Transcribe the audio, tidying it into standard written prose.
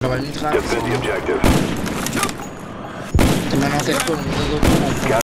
va le mitraille. Defend the objective. T'es maintenant quelque chose, on nous a d'autres.